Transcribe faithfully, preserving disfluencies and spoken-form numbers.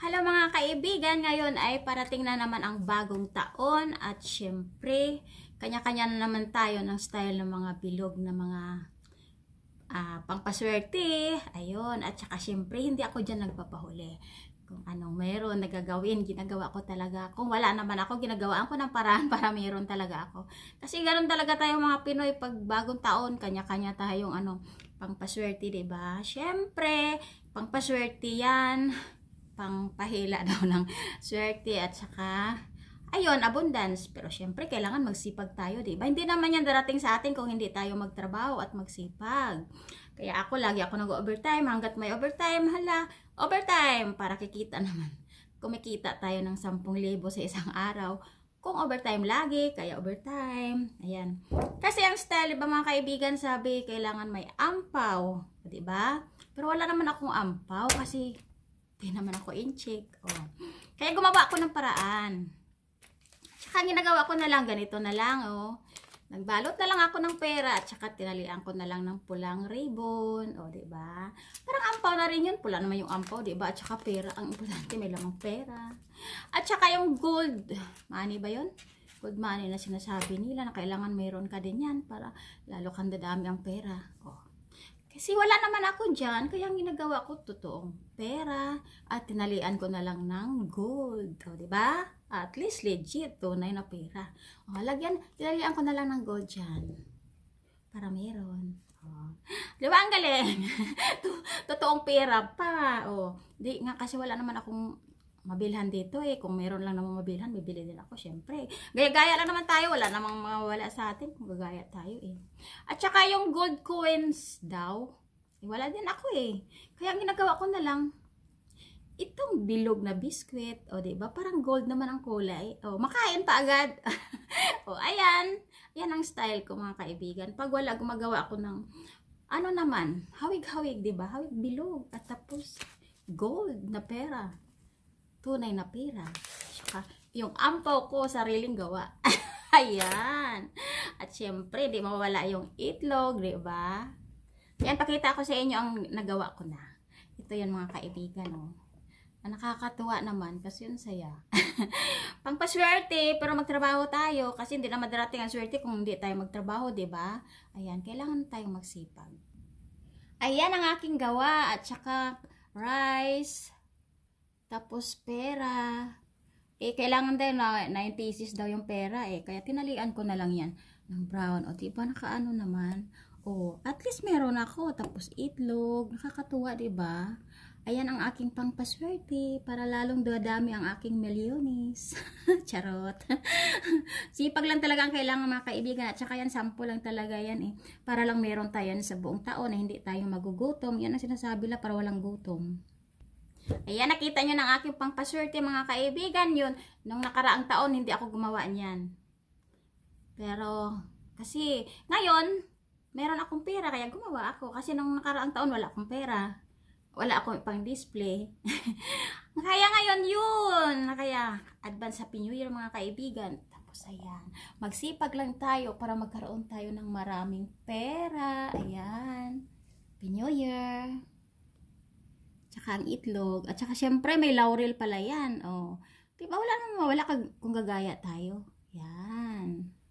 Hello mga kaibigan, ngayon ay parating na naman ang bagong taon at syempre, kanya-kanya na naman tayo ng style ng mga bilog na mga uh, pangpaswerte. Ayun, at saka syempre, hindi ako dyan nagpapahuli. Kung anong meron, nagagawin, ginagawa ko talaga. Kung wala naman ako, ginagawaan ko ng paraan para meron talaga ako. Kasi ganoon talaga tayo mga Pinoy, pag bagong taon, kanya-kanya tayong ano, pangpaswerte, diba? Syempre, pangpaswerte yan. Pangpahila daw ng swerte at saka ayun, abundance. Pero syempre kailangan magsipag tayo, di ba? Hindi naman yan darating sa atin kung hindi tayo magtrabaho at magsipag. Kaya ako lagi ako nag-overtime hanggat may overtime, hala, overtime para kikita naman. Kumikita tayo ng sampung libo sa isang araw. Kung overtime lagi, kaya overtime. Ayan. Kasi ang style, ba mga kaibigan, sabi kailangan may ampaw, di ba? Pero wala naman akong ampaw kasi di naman ako in-check. Oh. Kaya gumawa ako ng paraan. Tsaka ginagawa ko na lang, ganito na lang. Oh. Nagbalot na lang ako ng pera at saka tinalian ko na lang ng pulang ribbon. O, oh, diba? Parang ampaw na rin yun. Pula naman yung ampaw, diba? At saka pera. Ang importante, may lamang pera. At saka yung gold. Money ba yun? Gold money na sinasabi nila na kailangan mayroon ka din yan para lalo kang dadami ang pera. Oh. Kasi wala naman ako dyan, kaya ang ginagawa ko, totoong pera, at tinalian ko na lang ng gold. O, diba? At least legit, tunay na pera. O, lagyan, tinalian ko na lang ng gold dyan. Para meron. O. Diba ang galing? Totoong pera pa. O, di nga kasi wala naman akong mabilhan dito eh. Kung meron lang naman mabilhan, bibili din ako, syempre. Gaya-gaya lang naman tayo, wala namang mawala sa atin kung gagaya tayo eh. At saka yung gold coins daw, eh, wala din ako eh. Kaya ang ginagawa ko na lang, itong bilog na biskwit, o diba, parang gold naman ang kulay. O, makain pa agad. O, ayan. Yan ang style ko mga kaibigan. Pag wala, gumagawa ako ng, ano naman, hawig-hawig, diba? Hawig bilog. At tapos, gold na pera. Tunay na pera. Saka, yung ampaw ko, sariling gawa. Ayan. At syempre, di mawawala yung itlog, di ba? Yan, pakita ko sa inyo ang nagawa ko na. Ito yan mga kaibigan, oh. Nakakatuwa naman kasi yun saya. Pangpaswerte, pero magtrabaho tayo kasi hindi naman darating ang swerte kung hindi tayo magtrabaho, di ba? Ayan, kailangan tayong magsipag. Ayan ang aking gawa at saka rice. Tapos pera, eh kailangan din na nine pieces daw yung pera eh. Kaya tinalian ko na lang yan ng brown. O diba nakaano naman. O at least meron ako. Tapos itlog. Nakakatuwa diba? Ayan ang aking pangpaswerte para lalong dadami ang aking milyones. Charot. Sipag lang talaga ang kailangan mga kaibigan. At saka yan, sample lang talaga yan eh. Para lang meron tayo sa buong taon na hindi tayo magugutom. Yan ang sinasabi lang para walang gutom. Ayan, nakita nyo ng aking pangpaswerte mga kaibigan yun. Nung nakaraang taon, hindi ako gumawa niyan. Pero, kasi, ngayon, meron akong pera, kaya gumawa ako. Kasi nung nakaraang taon, wala akong pera. Wala akong pang display. Kaya ngayon yun. Kaya, advance Happy New Year mga kaibigan. Tapos, ayan, magsipag lang tayo para magkaroon tayo ng maraming pera. Ayan. Happy New Year. Tsaka ang itlog. At saka syempre may laurel pala yan. Oh. Diba wala naman mawala kung gagaya tayo. Yan.